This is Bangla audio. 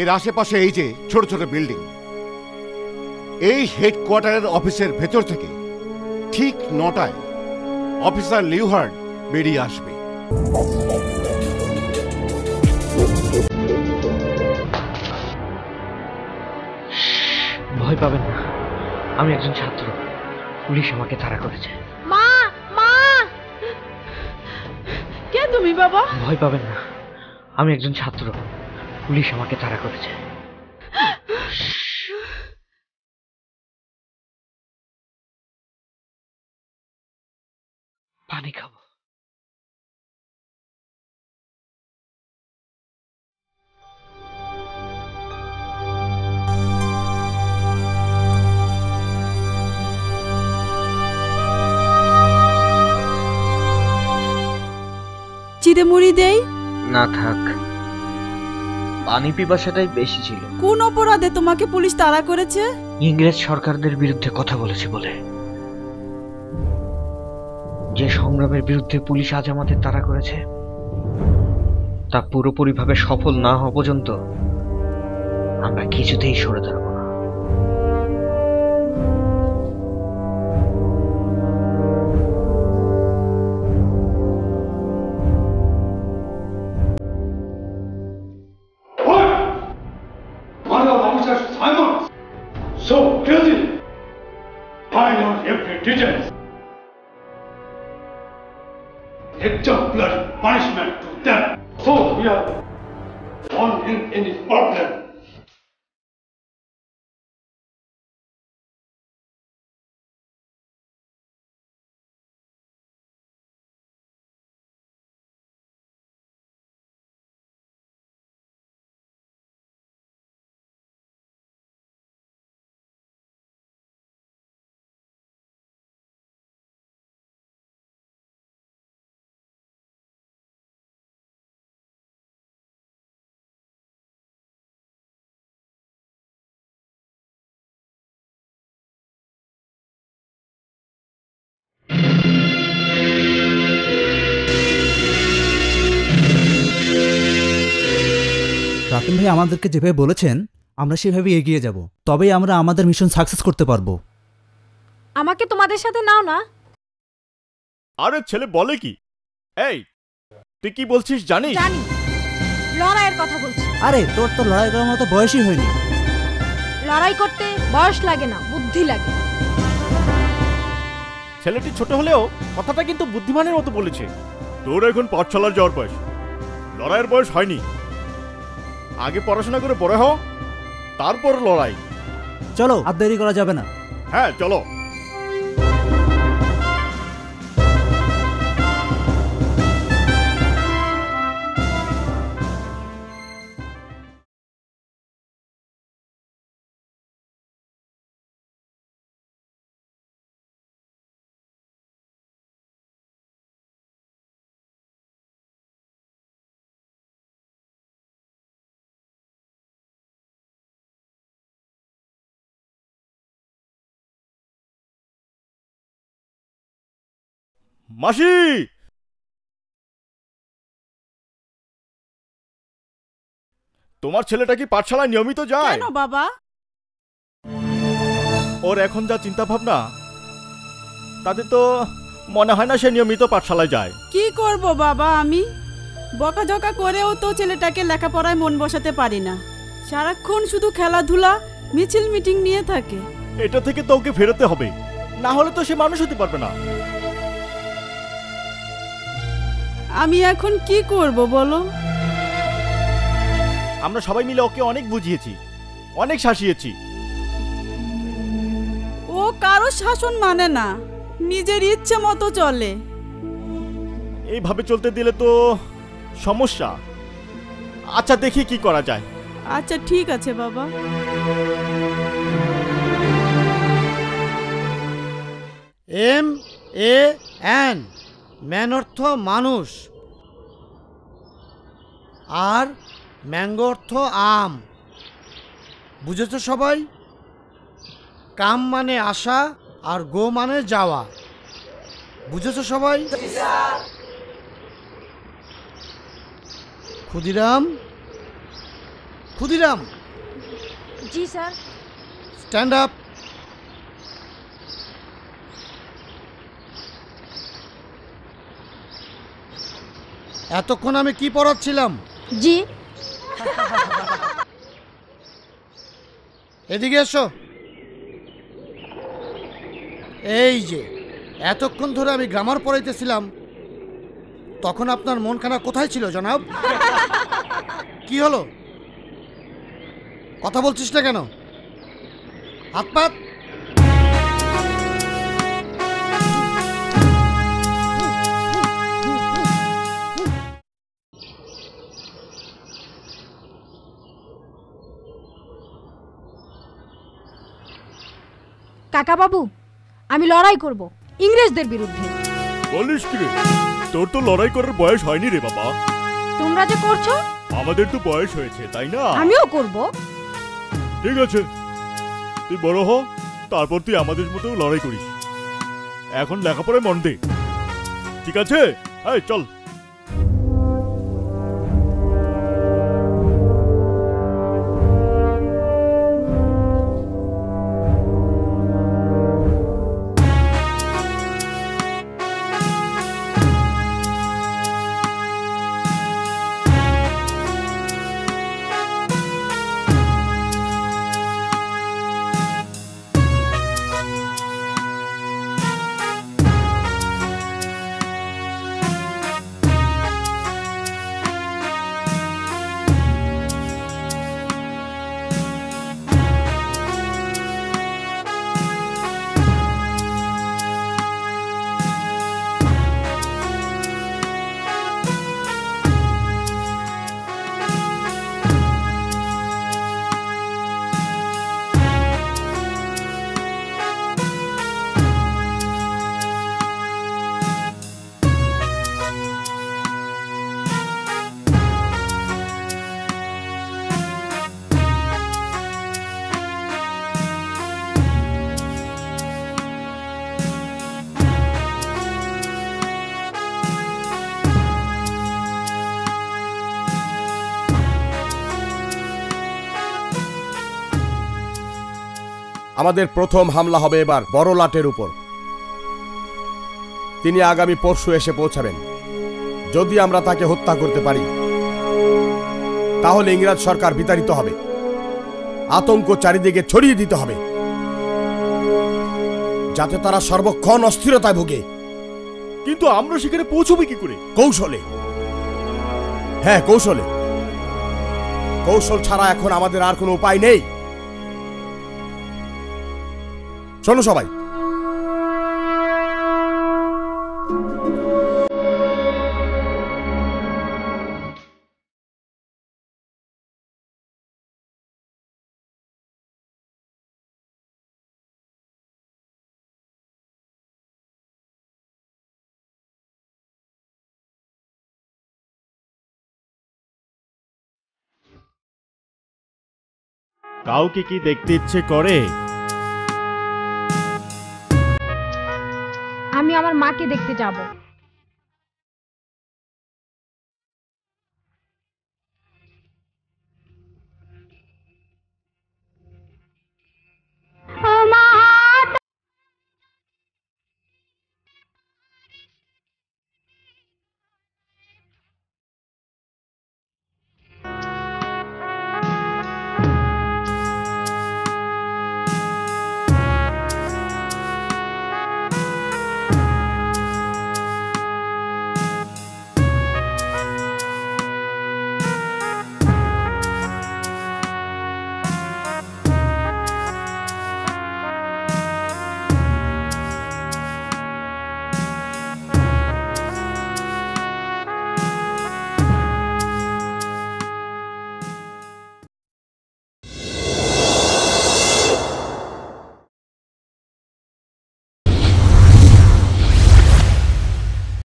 এর আশেপাশে এই যে ছোট ছোট বিল্ডিং, এই হেডকোয়ার্টারের অফিসের ভেতর থেকে ঠিক 9টায় অফিসার লিওহার্ড বেরিয়ে আসবে। ভয় পাবেন না, আমি একজন ছাত্র, পুলিশ আমাকে তাড়া করেছে। মা মা, কে তুমি বাবা? ভয় পাবেন না, আমি একজন ছাত্র, পুলিশ আমাকে তাড়া করেছে। পানি খাবো। চিড়ে মুড়ি দেই? না থাক, পানি পিপাসাটাই বেশি ছিল। কোন অপরাধে তোমাকে পুলিশ তাড়া করেছে? ইংরেজ সরকারদের বিরুদ্ধে কথা বলেছি বলে। যে সংগ্রামের বিরুদ্ধে পুলিশ আজ আমাদের তাড়া করেছে, তা পুরোপুরিভাবে সফল না হওয়া পর্যন্ত আমরা কিছুতেই সরে দাঁড়াবো না। So guilty. I know every detail. Exemplary punishment to them. So we are on in any problem. Rakim ভাই আমাদেরকে যেভাবে বলেছেন আমরা সেভাবে এগিয়ে যাব, তবেই আমরা আমাদের মিশন সাকসেস করতে পারবো। আমাকে তোমাদের সাথে নাও না। আরে ছেলে বলে কি? এই তুই কি বলছিস জানিস? জানি, লড়াইয়ের কথা বলছি। আরে তোর তো লড়াই করার মতো বয়সই হয়নি। লড়াই করতে বয়স লাগে না, বুদ্ধি লাগে। ছেলেটি ছোট হলেও কথাটা কিন্তু বুদ্ধিমানের মতো বলেছে। তোর এখন পাঠশালার যাওয়ার বয়স, লড়াইয়ের বয়স হয়নি। আগে পড়াশোনা করে বড় হও, তারপর লড়াই। চলো, আর দেরি করা যাবে না। হ্যাঁ চলো। মাসি, তোমার ছেলেটা কি পাঠশালায় নিয়মিত যায়? কেন বাবা? ওর এখন যা চিন্তা ভাবনা, তাতে তো মনে হয় না সে নিয়মিত পাঠশালায় যায়। কি করব বাবা, আমি বকাঝকা করেও তো ছেলেটাকে লেখাপড়ায় মন বসাতে পারি না। সারাক্ষণ শুধু খেলাধুলা, মিছিল মিটিং নিয়ে থাকে। এটা থেকে তো ওকে ফেরাতে হবে, না হলে তো সে মানুষ হতে পারবে না। আমি এখন কি করব বলো? আমরা সবাই মিলে ওকে অনেক বুঝিয়েছি, অনেক শাসিয়েছি। ও কারো শাসন মানে না, নিজের ইচ্ছে মতো চলে। এইভাবে চলতে দিলে তো সমস্যা। আচ্ছা দেখি কি করা যায়। আচ্ছা ঠিক আছে বাবা। MAN, ম্যান অর্থ মানুষ, আর ম্যাঙ্গো অর্থ আম। বুঝেছো সবাই? কাম মানে আসা, আর গো মানে যাওয়া। বুঝেছো সবাই? ক্ষুদিরাম, ক্ষুদিরাম। জি স্যার। Stand up. এতক্ষণ আমি কি পড়াচ্ছিলাম? জি। এদিকে এসো। এই যে এতক্ষণ ধরে আমি গ্রামার পড়াইতেছিলাম, তখন আপনার মন খানা কোথায় ছিল জনাব? কি হলো, কথা বলছিস না কেন? হাত পাত। কাকা বাবু, আমি লড়াই করব ইংরেজদের বিরুদ্ধে। বলিস কি রে? তোর তো লড়াই করার বয়স হয়নি রে বাবা। তোমরা যে করছো। আমাদের তো বয়স হয়েছে, তাই না? আমিও করব। ঠিক আছে, তুই বড় হ, তারপর তুই আমাদের মতো লড়াই করিস। এখন লেখাপড়ায় মন দে, ঠিক আছে? এই চল। আমাদের প্রথম হামলা হবে এবার বড় লাটের উপর। তিনি আগামী পরশু এসে পৌঁছাবেন। যদি আমরা তাকে হত্যা করতে পারি, তাহলে ইংরেজ সরকার বিতাড়িত হবে, আতঙ্ক চারিদিকে ছড়িয়ে দিতে হবে, যাতে তারা সর্বক্ষণ অস্থিরতায় ভোগে। কিন্তু আমরা সেখানে পৌঁছবো কি করে? কৌশলে। হ্যাঁ, কৌশলে। কৌশল ছাড়া এখন আমাদের আর কোনো উপায় নেই। শোনো সবাই, কাউকে কি দেখতে ইচ্ছে করে? আমি আমার মাকে দেখতে যাব।